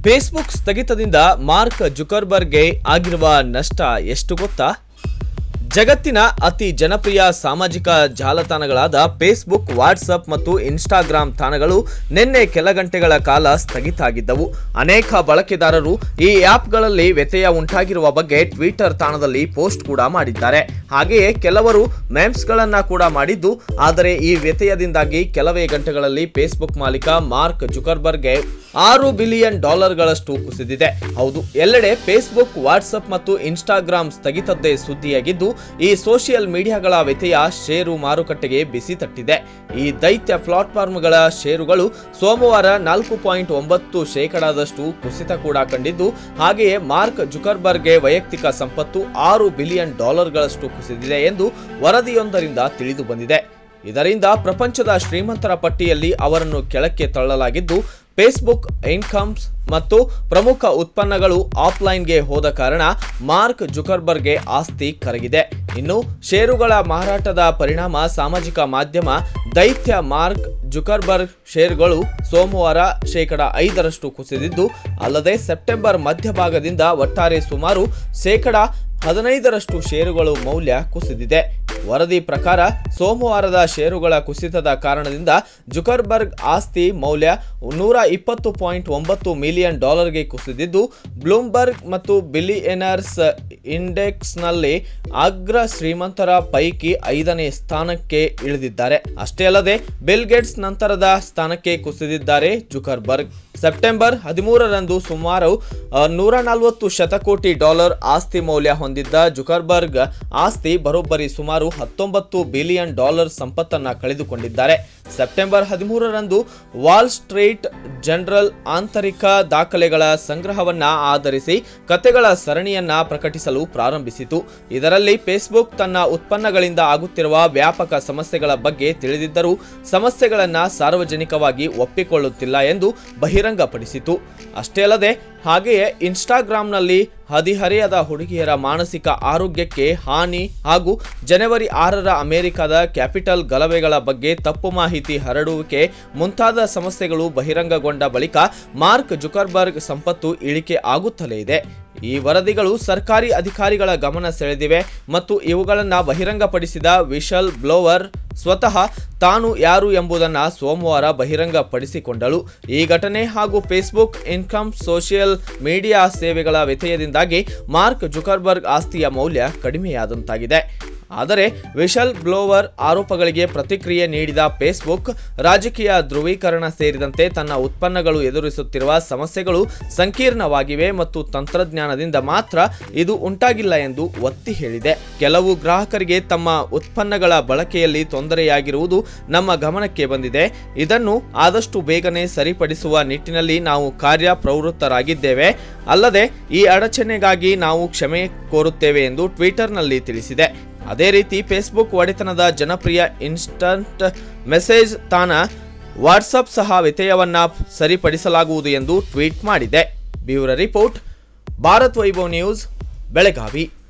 Facebook ಸ್ಥಗಿತದಿಂದ mark ಜುಕರ್ಬರ್ಗ್ಗೆ ಆಗಿರುವ ನಷ್ಟ ಎಷ್ಟು ಗೊತ್ತಾ? ಜಗತ್ತಿನ ಅತಿ ಜನಪ್ರಿಯ ಸಾಮಾಜಿಕ ಜಾಲತಾಣಗಳಾದ ಫೇಸ್ಬುಕ್, ವಾಟ್ಸಪ್ ಮತ್ತು ಇನ್ಸ್ಟಾಗ್ರಾಮ್ ತಾಣಗಳು ನಿನ್ನೆ ಕೆಲ ಗಂಟೆಗಳ ಕಾಲ ಸ್ಥಗಿತ ಆಗಿದ್ದವು. ಅನೇಕ ಬಳಕೆದಾರರು ಈ ಆ್ಯಪ್ಗಳಲ್ಲಿ ವ್ಯತ್ಯಯ ಉಂಟಾಗಿರುವ ಬಗ್ಗೆ ಟ್ವಿಟರ್ ತಾಣದಲ್ಲಿ ಪೋಸ್ಟ್ ಕೂಡ ಮಾಡಿದ್ದಾರೆ. ಹಾಗೆಯೇ ಕೆಲವರು ಮೆಮ್ಸ್ಗಳನ್ನು ಕೂಡ ಮಾಡಿದ್ದು, ಆದರೆ ಈ ವ್ಯತ್ಯಯದಿಂದಾಗಿ ಕೆಲವೇ ಗಂಟೆಗಳಲ್ಲಿ ಫೇಸ್ಬುಕ್ ಮಾಲೀಕ ಮಾರ್ಕ್ ಜುಕರ್ಬರ್ಗ್ಗೆ $6 ಬಿಲಿಯನ್ ಕುಸಿದಿದೆ. ಹೌದು, ಎಲ್ಲೆಡೆ ಫೇಸ್ಬುಕ್, ವಾಟ್ಸಪ್ ಮತ್ತು ಇನ್ಸ್ಟಾಗ್ರಾಮ್ ಸ್ಥಗಿತದ್ದೇ ಸುದ್ದಿಯಾಗಿದ್ದು, ಈ ಸೋಷಿಯಲ್ ಮೀಡಿಯಾಗಳ ವ್ಯತ್ಯಯ ಷೇರು ಮಾರುಕಟ್ಟೆಗೆ ಬಿಸಿ ತಟ್ಟಿದೆ. ಈ ದೈತ್ಯ ಪ್ಲಾಟ್ಫಾರ್ಮ್ಗಳ ಷೇರುಗಳು ಸೋಮವಾರ 4.9% ಕುಸಿತ ಕೂಡ ಕಂಡಿದ್ದು, ಹಾಗೆಯೇ ಮಾರ್ಕ್ ಜುಕರ್ಬರ್ಗ್ಗೆ ವೈಯಕ್ತಿಕ ಸಂಪತ್ತು $6 ಬಿಲಿಯನ್ ಕುಸಿದಿದೆ ಎಂದು ವರದಿಯೊಂದರಿಂದ ತಿಳಿದು ಬಂದಿದೆ. ಇದರಿಂದ ಪ್ರಪಂಚದ ಶ್ರೀಮಂತರ ಪಟ್ಟಿಯಲ್ಲಿ ಅವರನ್ನು ಕೆಳಕ್ಕೆ ತಳ್ಳಲಾಗಿದ್ದು, ಫೇಸ್ಬುಕ್ ಇನ್ಕಮ್ಸ್ ಮತ್ತು ಪ್ರಮುಖ ಉತ್ಪನ್ನಗಳು ಆಫ್ಲೈನ್ಗೆ ಹೋದ ಕಾರಣ ಮಾರ್ಕ್ ಜುಕರ್ಬರ್ಗ್ಗೆ ಆಸ್ತಿ ಕರಗಿದೆ. ಇನ್ನು ಷೇರುಗಳ ಮಾರಾಟದ ಪರಿಣಾಮ ಸಾಮಾಜಿಕ ಮಾಧ್ಯಮ ದೈತ್ಯ ಮಾರ್ಕ್ ಜುಕರ್ಬರ್ಗ್ ಷೇರುಗಳು ಸೋಮವಾರ $5 ಕುಸಿದಿದ್ದು, ಅಲ್ಲದೆ ಸೆಪ್ಟೆಂಬರ್ ಮಧ್ಯಭಾಗದಿಂದ ಒಟ್ಟಾರೆ ಸುಮಾರು $15 ಷೇರುಗಳು ಮೌಲ್ಯ ಕುಸಿದಿದೆ. ವರದಿ ಪ್ರಕಾರ ಸೋಮವಾರದ ಷೇರುಗಳ ಕುಸಿತದ ಕಾರಣದಿಂದ ಜುಕರ್ಬರ್ಗ್ ಆಸ್ತಿ ಮೌಲ್ಯ $120.9 ಮಿಲಿಯನ್ ಕುಸಿದಿದ್ದು, ಬ್ಲೂಮ್ಬರ್ಗ್ ಮತ್ತು ಬಿಲಿಯನರ್ಸ್ ಇಂಡೆಕ್ಸ್ನಲ್ಲಿ ಅಗ್ರ ಶ್ರೀಮಂತರ ಪೈಕಿ 5ನೇ ಸ್ಥಾನಕ್ಕೆ ಇಳಿದಿದ್ದಾರೆ. ಅಷ್ಟೇ ಅಲ್ಲದೆ ಬಿಲ್ ಗೇಟ್ಸ್ ನಂತರದ ಸ್ಥಾನಕ್ಕೆ ಕುಸಿದಿದ್ದಾರೆ ಜುಕರ್ಬರ್ಗ್. ಸೆಪ್ಟೆಂಬರ್ 13ರಂದು ಸುಮಾರು $140 ಶತಕೋಟಿ ಆಸ್ತಿ ಮೌಲ್ಯ ಹೊಂದಿದ್ದ ಜುಕರ್ಬರ್ಗ್ ಆಸ್ತಿ ಬರೋಬ್ಬರಿ ಸುಮಾರು $19 ಬಿಲಿಯನ್ ಸಂಪತ್ತನ್ನು ಕಳೆದುಕೊಂಡಿದ್ದಾರೆ. ಸೆಪ್ಟೆಂಬರ್ 13ರಂದು ವಾಲ್ ಸ್ಟ್ರೀಟ್ ಜರ್ನಲ್ ಆಂತರಿಕ ದಾಖಲೆಗಳ ಸಂಗ್ರಹವನ್ನ ಆಧರಿಸಿ ಕಥೆಗಳ ಸರಣಿಯನ್ನ ಪ್ರಕಟಿಸಲು ಪ್ರಾರಂಭಿಸಿತು. ಇದರಲ್ಲಿ ಫೇಸ್ಬುಕ್ ತನ್ನ ಉತ್ಪನ್ನಗಳಿಂದ ಆಗುತ್ತಿರುವ ವ್ಯಾಪಕ ಸಮಸ್ಯೆಗಳ ಬಗ್ಗೆ ತಿಳಿದಿದ್ದರೂ ಸಮಸ್ಯೆಗಳನ್ನು ಸಾರ್ವಜನಿಕವಾಗಿ ಒಪ್ಪಿಕೊಳ್ಳುತ್ತಿಲ್ಲ ಎಂದು ಬಹಿರಂಗಪಡಿಸಿತು. ಅಷ್ಟೇ ಅಲ್ಲದೆ ಹಾಗೆಯೇ ಇನ್ಸ್ಟಾಗ್ರಾಂನಲ್ಲಿ ಹದಿಹರೆಯದ ಹುಡುಗಿಯರ ಮಾನಸಿಕ ಆರೋಗ್ಯಕ್ಕೆ ಹಾನಿ ಹಾಗೂ ಜನವರಿ 6ರ ಅಮೆರಿಕದ ಕ್ಯಾಪಿಟಲ್ ಗಲಭೆಗಳ ಬಗ್ಗೆ ತಪ್ಪು ಮಾಹಿತಿ ಹರಡುವಿಕೆ ಮುಂತಾದ ಸಮಸ್ಯೆಗಳು ಬಹಿರಂಗಗೊಂಡ ಬಳಿಕ ಮಾರ್ಕ್ ಜುಕರ್ಬರ್ಗ್ ಸಂಪತ್ತು ಇಳಿಕೆ ಆಗುತ್ತಲೇ ಇದೆ. ಈ ವರದಿಗಳು ಸರ್ಕಾರಿ ಅಧಿಕಾರಿಗಳ ಗಮನ ಸೆಳೆದಿವೆ ಮತ್ತು ಇವುಗಳನ್ನು ಬಹಿರಂಗಪಡಿಸಿದ ವಿಶಲ್ ಬ್ಲೋವರ್ ಸ್ವತಃ ತಾನು ಯಾರು ಎಂಬುದನ್ನು ಸೋಮವಾರ ಬಹಿರಂಗಪಡಿಸಿಕೊಂಡಳು. ಈ ಘಟನೆ ಹಾಗೂ ಫೇಸ್ಬುಕ್ ಇನ್ಕಮ್ ಸೋಷಿಯಲ್ ಮೀಡಿಯಾ ಸೇವೆಗಳ ವ್ಯತ್ಯಯದಿಂದಾಗಿ ಮಾರ್ಕ್ ಜುಕರ್ಬರ್ಗ್ ಆಸ್ತಿಯ ಮೌಲ್ಯ ಕಡಿಮೆಯಾದಂತಾಗಿದೆ. ಆದರೆ ವಿಶಲ್ ಬ್ಲೋವರ್ ಆರೋಪಗಳಿಗೆ ಪ್ರತಿಕ್ರಿಯೆ ನೀಡಿದ ಫೇಸ್ಬುಕ್, ರಾಜಕೀಯ ಧ್ರುವೀಕರಣ ಸೇರಿದಂತೆ ತನ್ನ ಉತ್ಪನ್ನಗಳು ಎದುರಿಸುತ್ತಿರುವ ಸಮಸ್ಯೆಗಳು ಸಂಕೀರ್ಣವಾಗಿವೆ ಮತ್ತು ತಂತ್ರಜ್ಞಾನದಿಂದ ಮಾತ್ರ ಇದು ಉಂಟಾಗಿಲ್ಲ ಎಂದು ಒತ್ತಿ ಹೇಳಿದೆ. ಕೆಲವು ಗ್ರಾಹಕರಿಗೆ ತಮ್ಮ ಉತ್ಪನ್ನಗಳ ಬಳಕೆಯಲ್ಲಿ ತೊಂದರೆಯಾಗಿರುವುದು ನಮ್ಮ ಗಮನಕ್ಕೆ ಬಂದಿದೆ. ಇದನ್ನು ಆದಷ್ಟು ಬೇಗನೆ ಸರಿಪಡಿಸುವ ನಿಟ್ಟಿನಲ್ಲಿ ನಾವು ಕಾರ್ಯಪ್ರವೃತ್ತರಾಗಿದ್ದೇವೆ. ಅಲ್ಲದೆ ಈ ಅಡಚಣೆಗಾಗಿ ನಾವು ಕ್ಷಮೆ ಕೋರುತ್ತೇವೆ ಎಂದು ಟ್ವಿಟರ್ನಲ್ಲಿ ತಿಳಿಸಿದೆ. ಅದೇ ರೀತಿ ಫೇಸ್ಬುಕ್ ಒಡೆತನದ ಜನಪ್ರಿಯ ಇನ್ಸ್ಟಂಟ್ ಮೆಸೇಜ್ ತಾಣ ವಾಟ್ಸಪ್ ಸಹ ವ್ಯತ್ಯಯವನ್ನು ಸರಿಪಡಿಸಲಾಗುವುದು ಎಂದು ಟ್ವೀಟ್ ಮಾಡಿದೆ. Bureau report, Bharat Vaibhav news, Belagavi.